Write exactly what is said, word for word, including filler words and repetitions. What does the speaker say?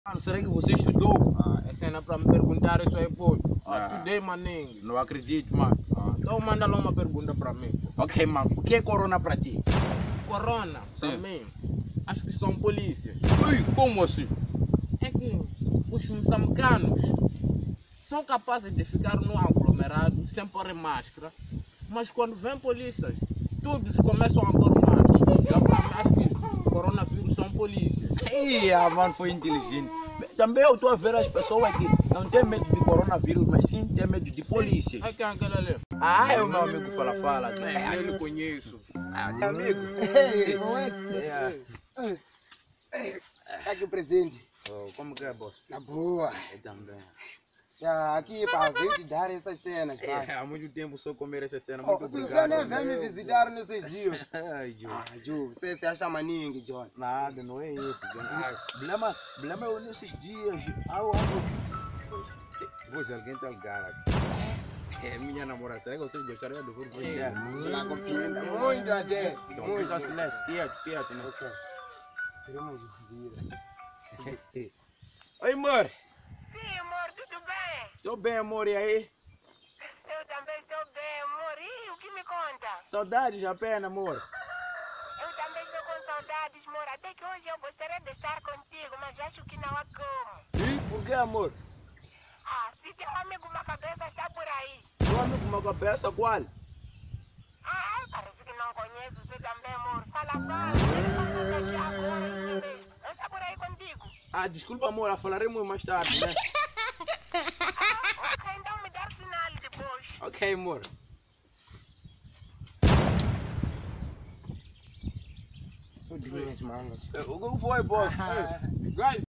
Mano, será que você estudou? Ah, essa cena para me perguntar isso aí, pô. Ah, Ah. estudei, maninho. Não acredito, mano. Ah, então manda lá uma pergunta para mim. Ok, mano. O que é corona pra ti? Corona, para Sim. mim, acho que são polícias. Ui, como assim? É que os moçambicanos são capazes de ficar no aglomerado sem pôr máscara, mas quando vem polícias, todos começam a pôr máscara. Já para mim, acho que coronavírus são polícias. Ia, mano, foi inteligente. Também eu tô a ver as pessoas que não têm medo de coronavírus, mas sim têm medo de polícia. É quem é aquele ali? Ah, é o meu amigo Fala Fala. É, eu lhe conheço. Ah, teu amigo. Ei, como é que você É. tá aqui presente? Oh, como que é, boss? Na boa. Eu também. Já aqui para vir te dar essas cenas, pai. É, há muito tempo só comer essa cena. Oh, Muito se obrigado. você nem vem me visitar nesses dias. Ai, Joe. Ah, Ju, você se acha maninho, John. Nada, não é isso. Ai, problema, problema é nesses dias. Ah, eu ando. Pois alguém tá ligado aqui. É minha namorada. Será que vocês gostariam do furfur dela? Você não compreende muito até. Então Muito. fica silêncio, quieto, quieto, né? Ok. Queremos ouvir. Oi, amor. Sim, amor, tudo bem? Estou bem, amor, e aí? Eu também estou bem, amor. E o que me conta? Saudades apenas, amor. Eu também estou com saudades, amor. Até que hoje eu gostaria de estar contigo, mas acho que não há como. E por que, amor? Ah, se teu amigo uma cabeça está por aí. Seu amigo com uma cabeça qual? Ah, parece que não conheço você também, amor. Fala, fala. Ele passou daqui agora e também. Não está por aí contigo? Ah, desculpa, amor, falaremos mais tarde, né? Ah, ok, então me dá sinal depois. Ok, amor. Tudo minhas mangas. O que foi, boss? Guys,